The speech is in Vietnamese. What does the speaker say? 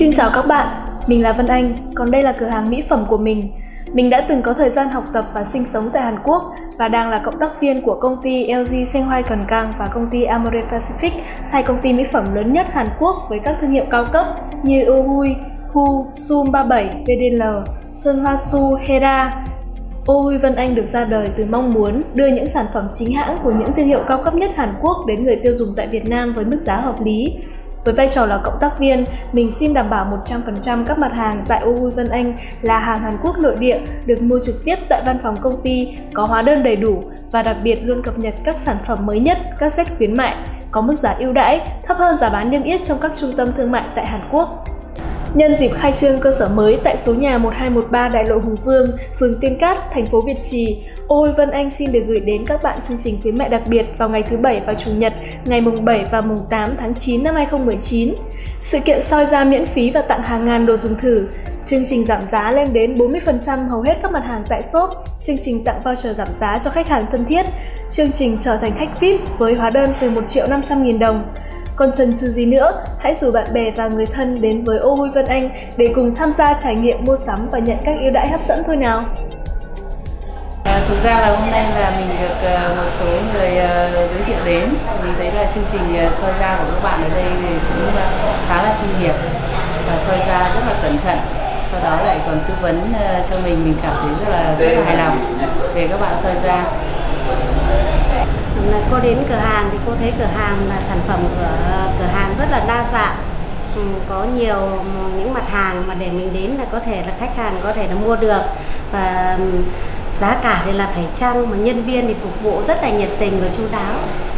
Xin chào các bạn, mình là Vân Anh, còn đây là cửa hàng mỹ phẩm của mình. Mình đã từng có thời gian học tập và sinh sống tại Hàn Quốc và đang là cộng tác viên của công ty LG Senghoai Kenkang và công ty Amore Pacific, hai công ty mỹ phẩm lớn nhất Hàn Quốc với các thương hiệu cao cấp như Ohui, Hu, Sum 37, VDL, Sơn Hoa Su, Hera. Ohui Vân Anh được ra đời từ mong muốn đưa những sản phẩm chính hãng của những thương hiệu cao cấp nhất Hàn Quốc đến người tiêu dùng tại Việt Nam với mức giá hợp lý. Với vai trò là cộng tác viên, mình xin đảm bảo 100% các mặt hàng tại Ohui Vân Anh là hàng Hàn Quốc nội địa, được mua trực tiếp tại văn phòng công ty, có hóa đơn đầy đủ và đặc biệt luôn cập nhật các sản phẩm mới nhất, các set khuyến mại, có mức giá ưu đãi, thấp hơn giá bán niêm yết trong các trung tâm thương mại tại Hàn Quốc. Nhân dịp khai trương cơ sở mới tại số nhà 1213 Đại lộ Hùng Vương, phường Tiên Cát, thành phố Việt Trì, Ohui Vân Anh xin được gửi đến các bạn chương trình khuyến mại đặc biệt vào ngày thứ Bảy và Chủ nhật, ngày mùng 7 và mùng 8 tháng 9 năm 2019. Sự kiện soi da miễn phí và tặng hàng ngàn đồ dùng thử. Chương trình giảm giá lên đến 40% hầu hết các mặt hàng tại shop. Chương trình tặng voucher giảm giá cho khách hàng thân thiết. Chương trình trở thành khách VIP với hóa đơn từ 1.500.000 đồng. Còn chần chừ gì nữa, hãy rủ bạn bè và người thân đến với Ohui Vân Anh để cùng tham gia trải nghiệm mua sắm và nhận các ưu đãi hấp dẫn thôi nào. Thực ra là hôm nay là mình được một số người giới thiệu đến. Mình thấy là chương trình soi da của các bạn ở đây thì cũng khá là chuyên nghiệp và soi da rất là cẩn thận. Sau đó lại còn tư vấn cho mình cảm thấy rất là hài lòng về các bạn soi da. Cô đến cửa hàng thì cô thấy cửa hàng là sản phẩm của cửa hàng rất là đa dạng, có nhiều những mặt hàng mà để mình đến là có thể là khách hàng có thể là mua được, và giá cả thì là phải chăng, mà nhân viên thì phục vụ rất là nhiệt tình và chu đáo.